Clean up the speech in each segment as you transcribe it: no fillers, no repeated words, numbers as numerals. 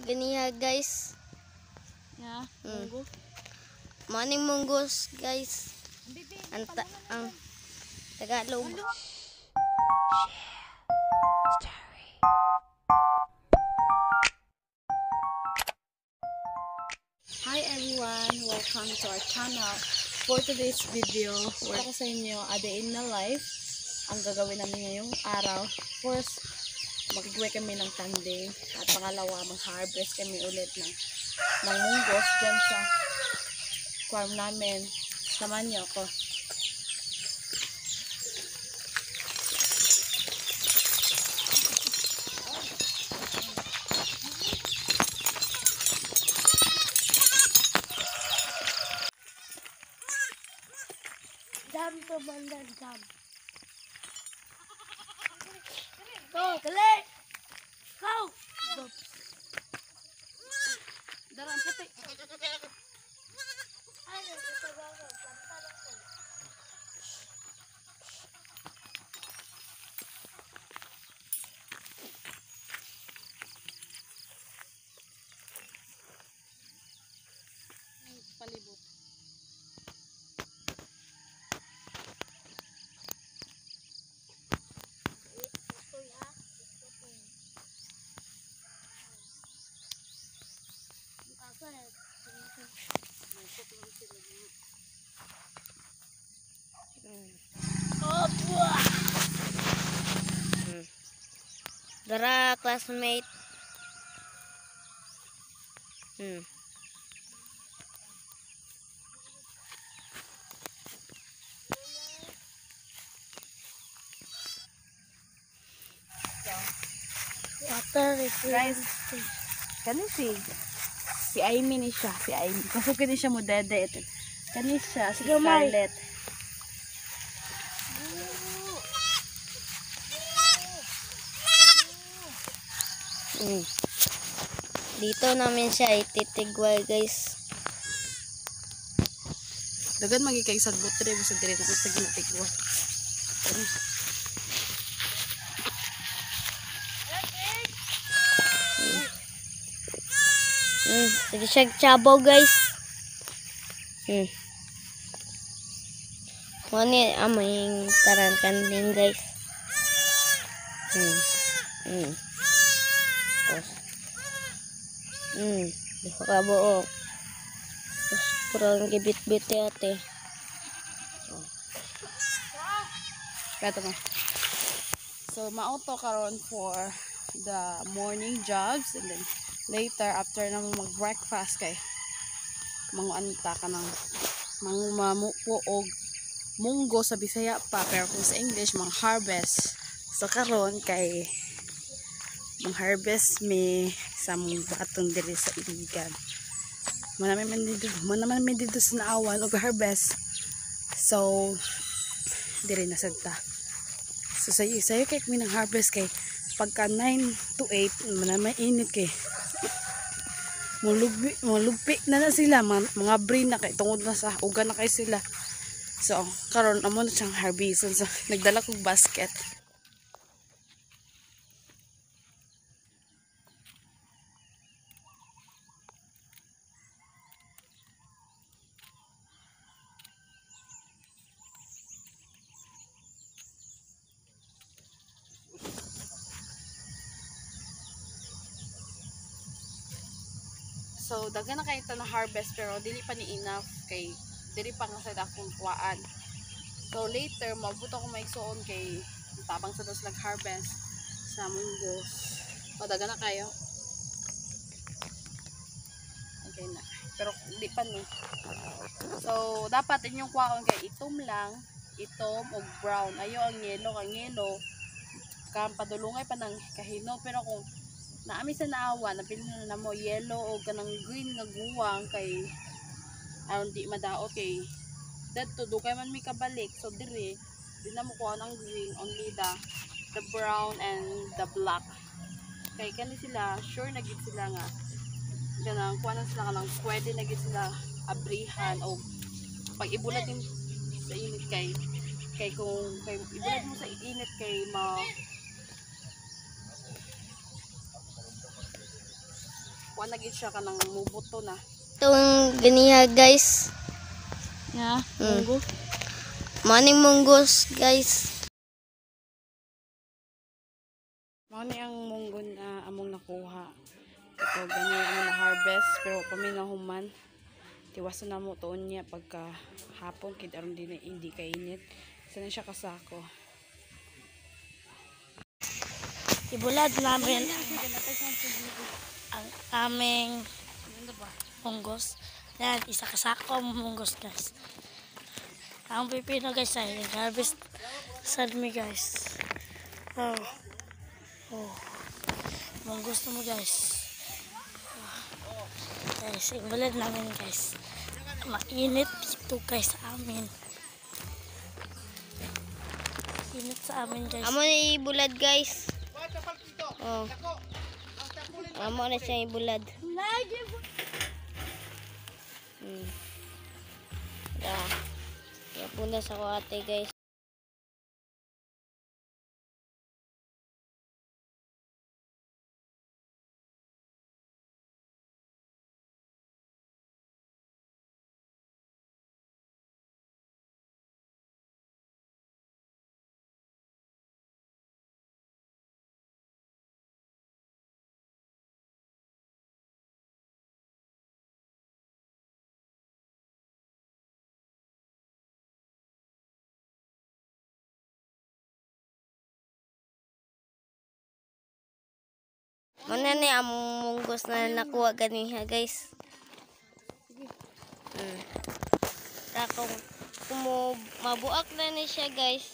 ganiya guys. Ya, munggo. Maning munggos guys. Ang Tagalog. Hi everyone, welcome to our channel. For today's video, wala ko sa inyo a day in my life. Ang gagawin namin ngayong araw, first, mag-giveaway kami ng tanding. At pangalawa, mag-harvest kami ulit ng munggos dyan sa farm namin. Samahan niyo ako. Dam to bandan dam. Go, dali. Go. Darang puti. Palibot. Dara classmate. Guys, kani si Amy ni siya, si Amy. Kasi kani siya mo dede ito. Kani siya, si Scarlett. Dito namin siya ititigway guys. Dagan magikay sa butre bisag dire na sa ginatigwa. Sige siya chabaw guys. Mani aming taran kanding guys. Di ko kabuo. Tapos purang gibit-bit ate. Kato mo. So mauto karon for the morning jogs and then later after na mo mag-breakfast kay manguanta ka ng mamupo og munggo sa Bisaya pa pero kung sa English mang harvest. So karon kay mang harvest me sa mong batong diri sa iligan. Manami man dito sa naawan og harvest. So diri na sagta. So sayo kay kami ng harvest kay pagka 9 to 8 manamay init kay mulugpi na sila mga brain na kay tungod na sa ugan na kay sila. So karon amo na siyang harvest. So nagdala kog basket. So daghan na kay ito na harvest pero dili pa ni enough kay dili pa nga sa dakong kuwaan. So later mabuto ko maigsuon kay tabang sa dos nag-harvest sa munggos. O daghan na kayo. Okay na. Pero di pa ni. So dapat inyong kuwaon kay itom lang, itom o brown. Ayo ang yellow, padulungay pa ng kahino pero kung naami sa naawa napili na mo yellow o kanang green nga guwang kay aron di madaot kay dadto dugay man mi kabalik so dire di na mo kuha ng green only the brown and the black kay kani sila sure na gid sila nga kanang kuha na sila kanang pwede na gid sila abrihan o pag ibulat din sa init kay kung ibulat mo sa init kay kuan na gid siya kanang mubuto na. Itong ganiha guys. Nga, Mm. munggo. Maning munggos guys. Mao ni ang munggo na among nakuha. Ito gani ang na-harvest pero paminahuman. Tiwasan na mo tuon niya pagka hapon kid aron hindi kainit. Sana siya kasako. Ibulad namin ang aming munggos. Yan, isa kasako ang munggos guys. Ang pipino guys ay harvest sad mi guys. Oh. Oh. Munggos na mo guys. Guys, ibulad namin guys. Mainit dito guys sa amin. Init sa amin guys. Amo na ibulad guys. Oh. Amo na siya ibulad. Puna sa ko ate guys. Mana ni among munggos na nakuha ganiha guys. Kung mabuak na ni siya guys.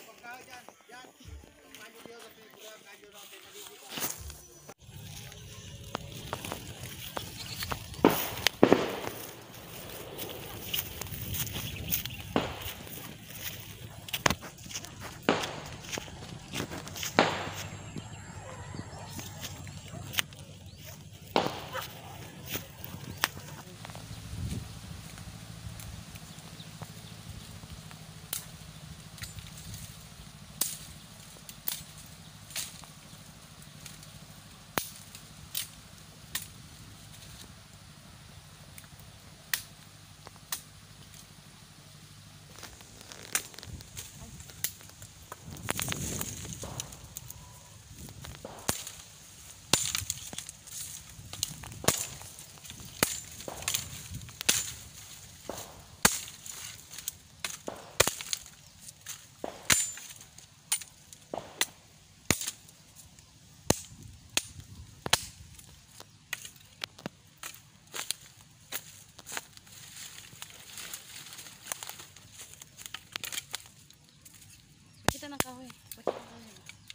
Kita ng kahoy. Pakita ng kahoy.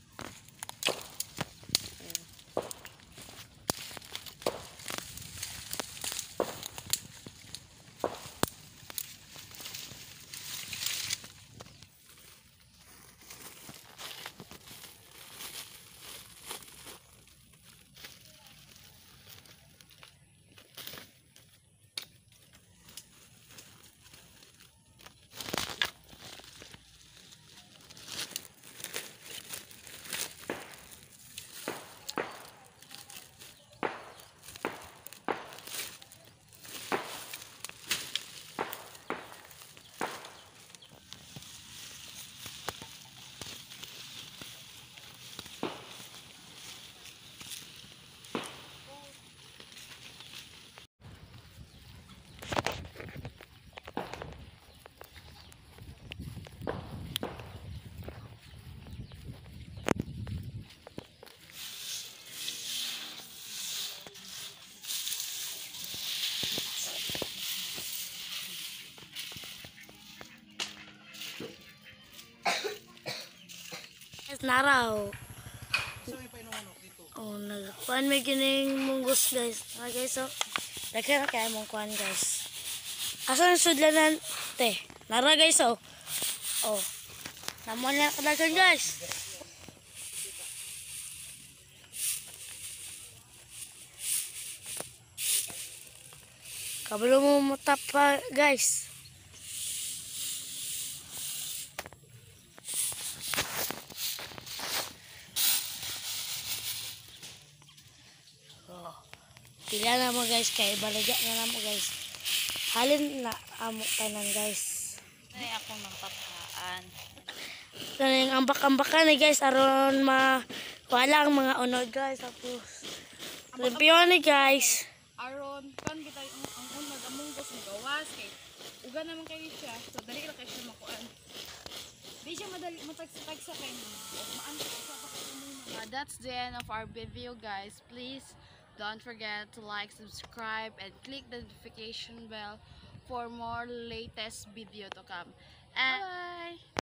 Naraw. Oh, nagkuhan may gining munggos guys. Guys, oh. Daghan na kaya mong kuhan guys. Asa ang sudlanan? Te, nara guys, oh. Oh. Naman na kadagan guys. Kabalo mo matap pa guys. Pila na mo guys, kay baligya na mo guys. Halin na amo tanan guys. Ay, akong nang tataan. Kaning ambak-ambakan ni guys aron wala ang mga unod guys. Tapos limpiyon ni guys. Aron, kan kita ang unag among gos ng gawas kay uga naman kayo siya. So dali ra kay siya makuan. Di siya madali matagsa-tagsa kay maan sa that's the end of our video guys. Please don't forget to like, subscribe and click the notification bell for more latest video to come. And bye.